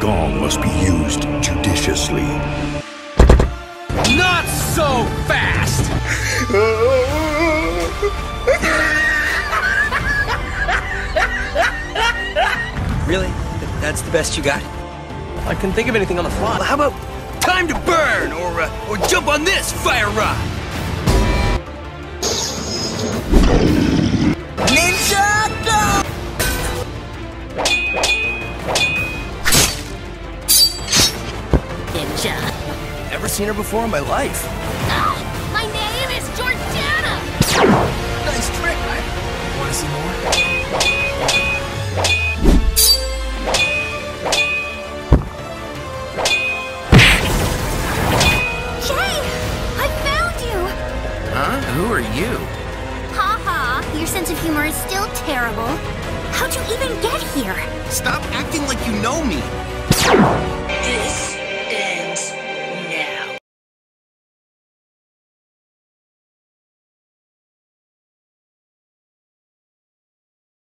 gong must be used judiciously. Not so fast! Really? That's the best you got? I couldn't think of anything on the fly. Well, how about time to burn, or jump on this fire rod? Ninja, go! Ninja. Never seen her before in my life. Oh, my name is Jordana! Nice trick, right? Want to see more? Jay! I found you! Huh? Who are you? Ha, your sense of humor is still terrible. How'd you even get here? Stop acting like you know me.